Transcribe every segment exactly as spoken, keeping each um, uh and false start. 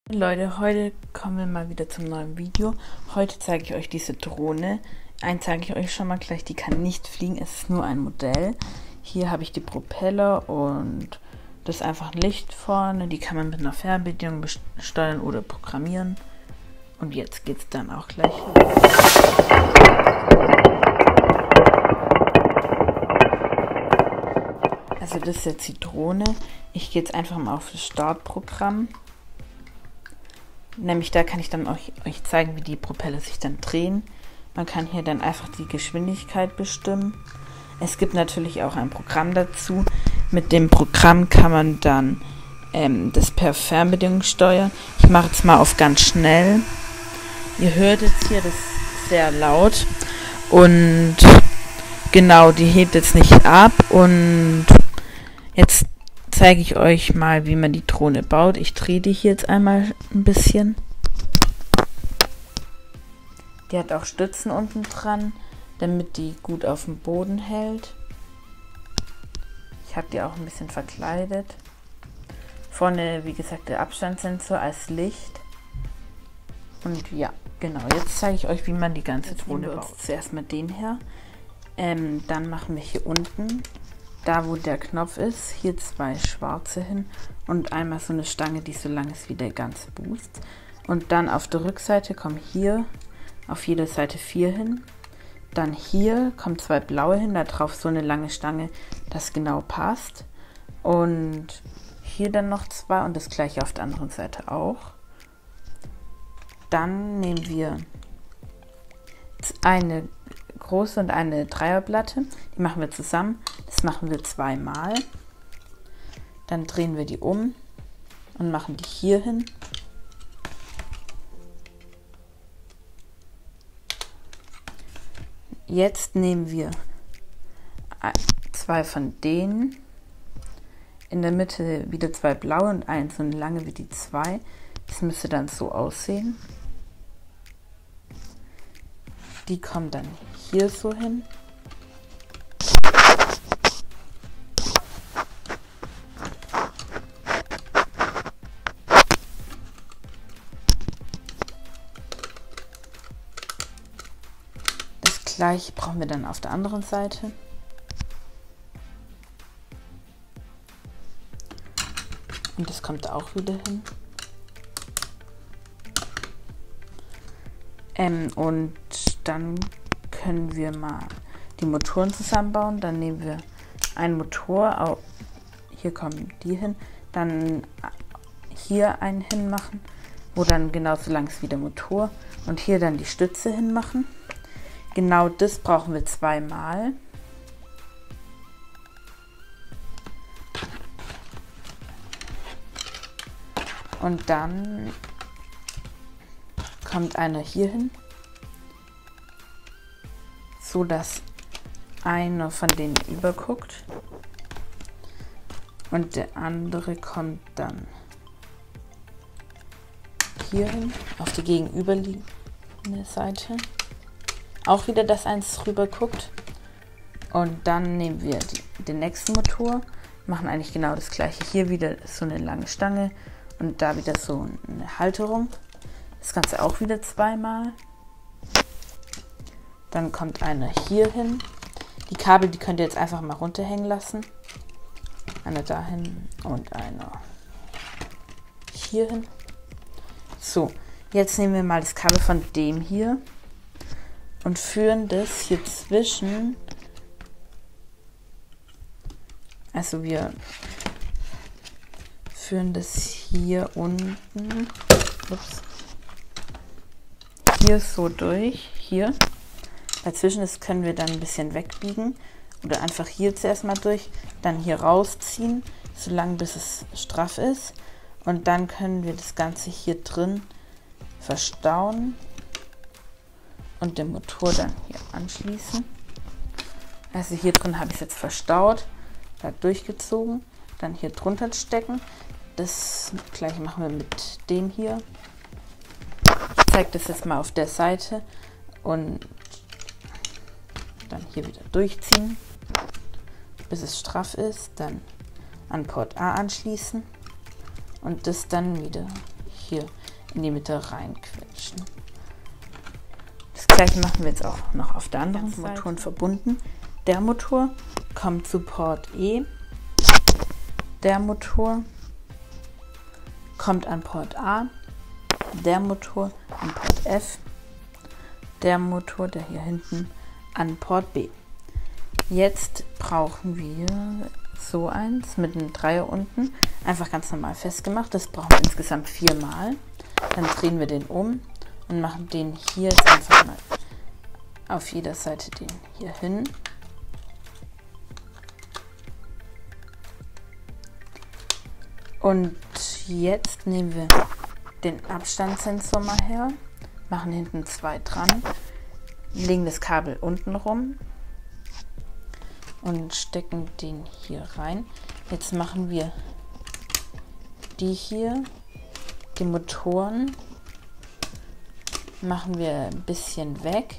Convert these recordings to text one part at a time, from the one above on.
Leute, heute kommen wir mal wieder zum neuen Video. Heute zeige ich euch diese Drohne. Eins zeige ich euch schon mal gleich, die kann nicht fliegen, es ist nur ein Modell. Hier habe ich die Propeller und das ist einfach ein Licht vorne. Die kann man mit einer Fernbedienung steuern oder programmieren. Und jetzt geht es dann auch gleich los. Also das ist jetzt die Drohne. Ich gehe jetzt einfach mal auf das Startprogramm. Nämlich da kann ich dann euch, euch zeigen, wie die Propeller sich dann drehen. Man kann hier dann einfach die Geschwindigkeit bestimmen. Es gibt natürlich auch ein Programm dazu. Mit dem Programm kann man dann ähm, das per Fernbedienung steuern. Ich mache jetzt mal auf ganz schnell. Ihr hört jetzt hier, das ist sehr laut. Und genau, die hebt jetzt nicht ab. Und jetzt zeige ich euch mal, wie man die Drohne baut. Ich drehe die hier jetzt einmal ein bisschen. Die hat auch Stützen unten dran, damit die gut auf dem Boden hält. Ich habe die auch ein bisschen verkleidet. Vorne, wie gesagt, der Abstandssensor als Licht. Und ja, genau. Jetzt zeige ich euch, wie man die ganze jetzt Drohne baut. Zuerst mal den her. Ähm, dann machen wir hier unten, da wo der Knopf ist, hier zwei schwarze hin und einmal so eine Stange, die so lang ist wie der ganze Boost. Und dann auf der Rückseite kommen hier auf jeder Seite vier hin. Dann hier kommen zwei blaue hin, da drauf so eine lange Stange, das genau passt. Und hier dann noch zwei und das gleiche auf der anderen Seite auch. Dann nehmen wir eine große und eine Dreierplatte. Die machen wir zusammen. Das machen wir zweimal. Dann drehen wir die um und machen die hier hin. Jetzt nehmen wir zwei von denen. In der Mitte wieder zwei blaue und eine so eine lange wie die zwei. Das müsste dann so aussehen. Die kommen dann hier so hin. Das gleiche brauchen wir dann auf der anderen Seite. Und das kommt auch wieder hin. Ähm, und dann können wir mal die Motoren zusammenbauen. Dann nehmen wir einen Motor, hier kommen die hin, dann hier einen hinmachen, wo dann genauso lang ist wie der Motor und hier dann die Stütze hinmachen. Genau das brauchen wir zweimal. Und dann kommt einer hier hin, so dass einer von denen überguckt und der andere kommt dann hier hin auf die gegenüberliegende Seite. Auch wieder, dass eins rüber guckt. Und dann nehmen wir die, den nächsten Motor, machen eigentlich genau das gleiche. Hier wieder so eine lange Stange und da wieder so eine Halterung. Das Ganze auch wieder zweimal. Dann kommt einer hier hin. Die Kabel, die könnt ihr jetzt einfach mal runterhängen lassen. Einer dahin und einer hier hin. So, jetzt nehmen wir mal das Kabel von dem hier und führen das hier zwischen. Also wir führen das hier unten. Ups. Hier so durch, hier. Dazwischen das können wir dann ein bisschen wegbiegen oder einfach hier zuerst mal durch, dann hier rausziehen, solange bis es straff ist. Und dann können wir das Ganze hier drin verstauen und den Motor dann hier anschließen. Also hier drin habe ich es jetzt verstaut, da durchgezogen, dann hier drunter stecken. Das gleiche machen wir mit dem hier. Ich zeige das jetzt mal auf der Seite und dann hier wieder durchziehen, bis es straff ist, dann an Port A anschließen und das dann wieder hier in die Mitte reinquetschen. Das gleiche machen wir jetzt auch noch auf der anderen Seite. Motoren verbunden. Der Motor kommt zu Port E. Der Motor kommt an Port A. Der Motor an Port F. Der Motor, der hier hinten, an Port B. Jetzt brauchen wir so eins mit einem Dreier unten, einfach ganz normal festgemacht. Das brauchen wir insgesamt viermal. Dann drehen wir den um und machen den hier jetzt einfach mal auf jeder Seite den hier hin. Und jetzt nehmen wir den Abstandssensor mal her, machen hinten zwei dran, legen das Kabel unten rum und stecken den hier rein. Jetzt machen wir die hier, die Motoren, machen wir ein bisschen weg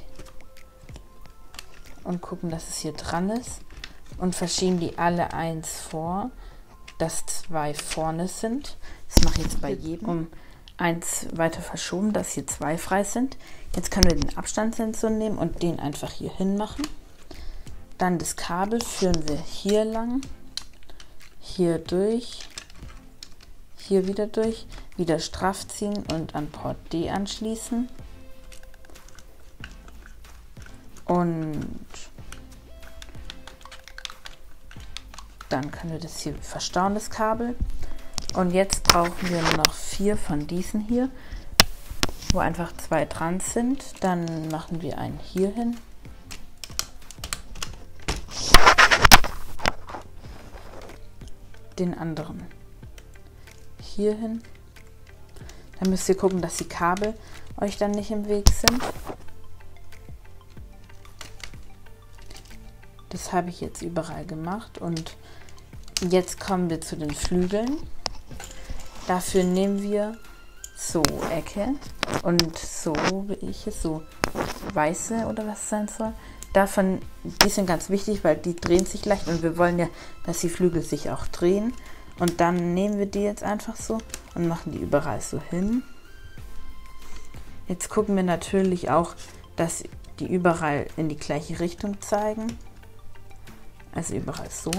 und gucken, dass es hier dran ist und verschieben die alle eins vor, dass zwei vorne sind. Das mache ich jetzt bei jedem, um eins weiter verschoben, dass hier zwei frei sind. Jetzt können wir den Abstandssensor nehmen und den einfach hier hin machen. Dann das Kabel führen wir hier lang, hier durch, hier wieder durch, wieder straff ziehen und an Port D anschließen. Und dann können wir das hier verstauen, das Kabel. Und jetzt brauchen wir nur noch vier von diesen hier, wo einfach zwei dran sind. Dann machen wir einen hier hin. Den anderen hier hin. Dann müsst ihr gucken, dass die Kabel euch dann nicht im Weg sind. Das habe ich jetzt überall gemacht und jetzt kommen wir zu den Flügeln. Dafür nehmen wir so Ecke und so, wie ich es, so weiße oder was sein soll. Davon, die sind ganz wichtig, weil die drehen sich leicht und wir wollen ja, dass die Flügel sich auch drehen. Und dann nehmen wir die jetzt einfach so und machen die überall so hin. Jetzt gucken wir natürlich auch, dass die überall in die gleiche Richtung zeigen. Also überall so.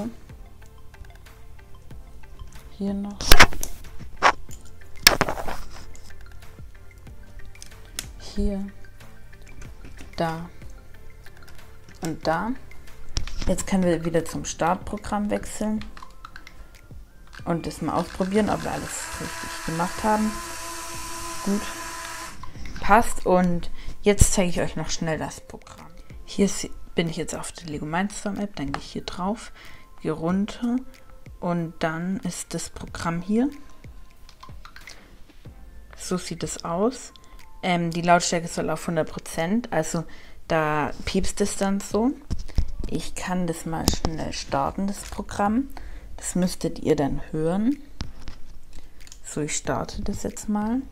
Hier noch. Hier. Da. Und da. Jetzt können wir wieder zum Startprogramm wechseln und das mal ausprobieren, ob wir alles richtig gemacht haben. Gut. Passt. Und jetzt zeige ich euch noch schnell das Programm. Hier bin ich jetzt auf der Lego Mindstorm App, dann gehe ich hier drauf, hier runter und dann ist das Programm hier. So sieht es aus. Ähm, die Lautstärke soll auf hundert Prozent, also da piepst es dann so. Ich kann das mal schnell starten, das Programm. Das müsstet ihr dann hören. So, ich starte das jetzt mal.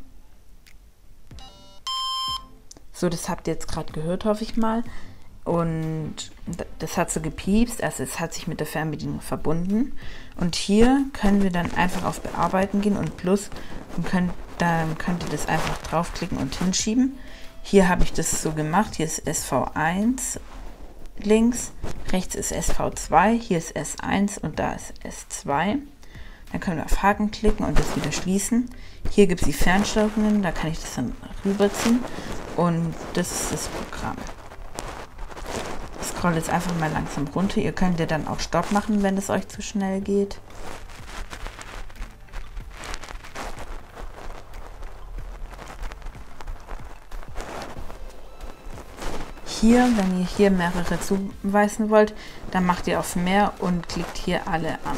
So, das habt ihr jetzt gerade gehört, hoffe ich mal. Und das hat so gepiepst, also es hat sich mit der Fernbedienung verbunden. Und hier können wir dann einfach auf Bearbeiten gehen und Plus und könnt, dann könnt ihr das einfach draufklicken und hinschieben. Hier habe ich das so gemacht, hier ist S V eins links, rechts ist S V zwei, hier ist S eins und da ist S zwei. Dann können wir auf Haken klicken und das wieder schließen. Hier gibt es die Fernsteuerungen, da kann ich das dann rüberziehen und das ist das Programm. Ich scrolle jetzt einfach mal langsam runter. Ihr könnt ja dann auch Stopp machen, wenn es euch zu schnell geht. Hier, wenn ihr hier mehrere zuweisen wollt, dann macht ihr auf Mehr und klickt hier alle an.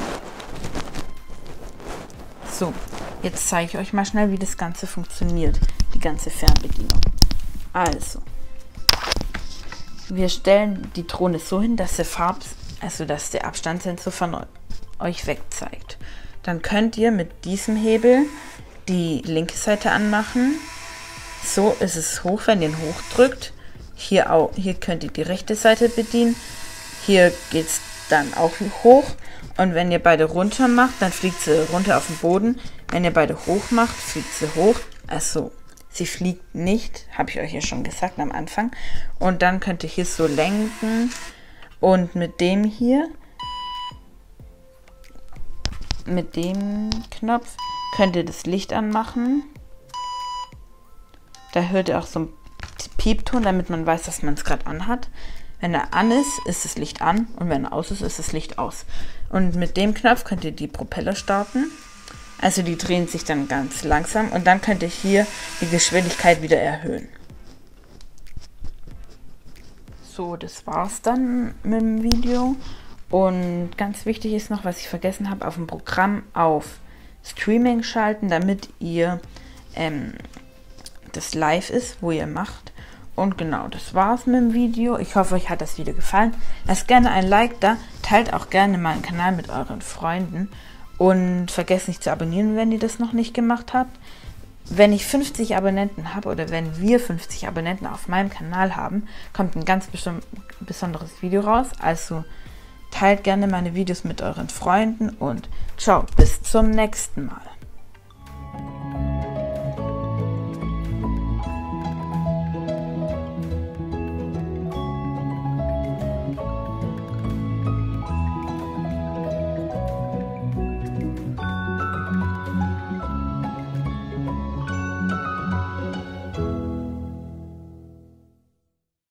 So, jetzt zeige ich euch mal schnell, wie das Ganze funktioniert, die ganze Fernbedienung. Also, wir stellen die Drohne so hin, dass der Farb, also dass der Abstandssensor von euch weg zeigt. Dann könnt ihr mit diesem Hebel die linke Seite anmachen. So ist es hoch, wenn ihr ihn hochdrückt. Hier, auch, hier könnt ihr die rechte Seite bedienen. Hier geht es dann auch hoch. Und wenn ihr beide runter macht, dann fliegt sie runter auf den Boden. Wenn ihr beide hoch macht, fliegt sie hoch. Also, sie fliegt nicht, habe ich euch ja schon gesagt am Anfang. Und dann könnt ihr hier so lenken und mit dem hier, mit dem Knopf, könnt ihr das Licht anmachen. Da hört ihr auch so einen Piepton, damit man weiß, dass man es gerade anhat. Wenn er an ist, ist das Licht an und wenn er aus ist, ist das Licht aus. Und mit dem Knopf könnt ihr die Propeller starten. Also die drehen sich dann ganz langsam und dann könnt ihr hier die Geschwindigkeit wieder erhöhen. So, das war's dann mit dem Video. Und ganz wichtig ist noch, was ich vergessen habe, auf dem Programm auf Streaming schalten, damit ihr ähm, das live ist, wo ihr macht. Und genau, das war's mit dem Video. Ich hoffe, euch hat das Video gefallen. Lasst gerne ein Like da, teilt auch gerne meinen Kanal mit euren Freunden. Und vergesst nicht zu abonnieren, wenn ihr das noch nicht gemacht habt. Wenn ich fünfzig Abonnenten habe oder wenn wir fünfzig Abonnenten auf meinem Kanal haben, kommt ein ganz besonderes Video raus. Also teilt gerne meine Videos mit euren Freunden und ciao, bis zum nächsten Mal.